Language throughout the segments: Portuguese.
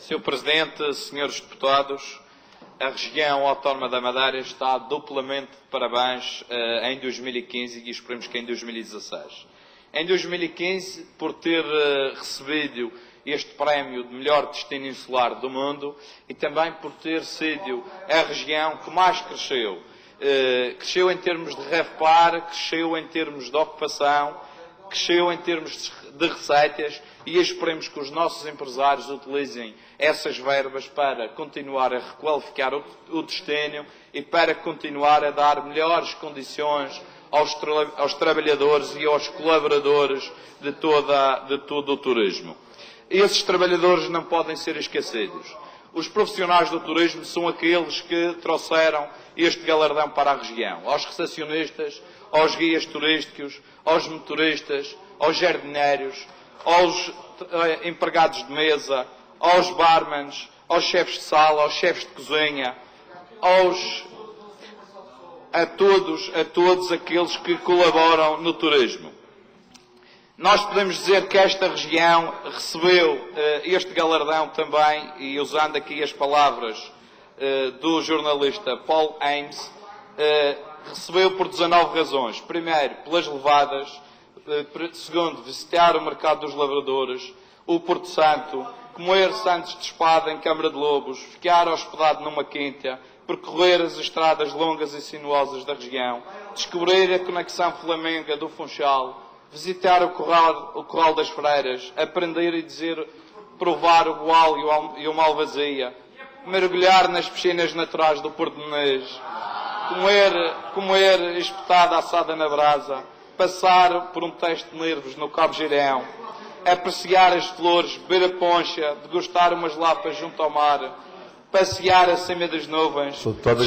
Sr. Presidente, senhores deputados, a região autónoma da Madeira está duplamente de parabéns em 2015 e esperemos que em 2016. Em 2015, por ter recebido este prémio de melhor destino insular do mundo e também por ter sido a região que mais cresceu. Cresceu em termos de REFPAR, cresceu em termos de ocupação, cresceu em termos de receitas e esperemos que os nossos empresários utilizem essas verbas para continuar a requalificar o destino e para continuar a dar melhores condições aos trabalhadores e aos colaboradores de todo o turismo. Esses trabalhadores não podem ser esquecidos. Os profissionais do turismo são aqueles que trouxeram este galardão para a região. Aos recepcionistas, aos guias turísticos, aos motoristas, aos jardineiros, aos empregados de mesa, aos barmans, aos chefes de sala, aos chefes de cozinha, a todos aqueles que colaboram no turismo. Nós podemos dizer que esta região recebeu este galardão também, e usando aqui as palavras do jornalista Paul Ames, recebeu por 19 razões. Primeiro, pelas levadas. Segundo, visitar o mercado dos lavradores, o Porto Santo, comer Santos de Espada em Câmara de Lobos, ficar hospedado numa quinta, percorrer as estradas longas e sinuosas da região, descobrir a conexão Flamenga do Funchal, visitar o Corral das Freiras, aprender e provar o goal e o malvazia, mergulhar nas piscinas naturais do Porto de Menez, comer espetada assada na brasa, passar por um teste de nervos no Cabo Girão, apreciar as flores, beber a poncha, degustar umas lapas junto ao mar, passear acima das nuvens.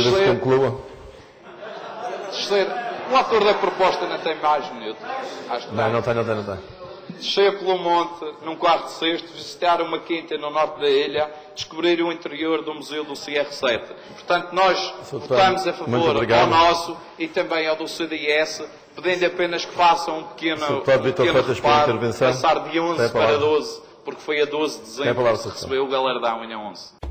O autor da proposta não tem mais minuto. Não tem. Descer pelo monte, num quarto de cesto, visitar uma quinta no norte da ilha, descobrir o interior do Museu do CR7. Portanto, nós votamos a favor ao nosso e também ao do CDS, pedindo apenas que façam um pequeno reparo, passar de 11 para 12, porque foi a 12 de dezembro que se recebeu o galardão em 11.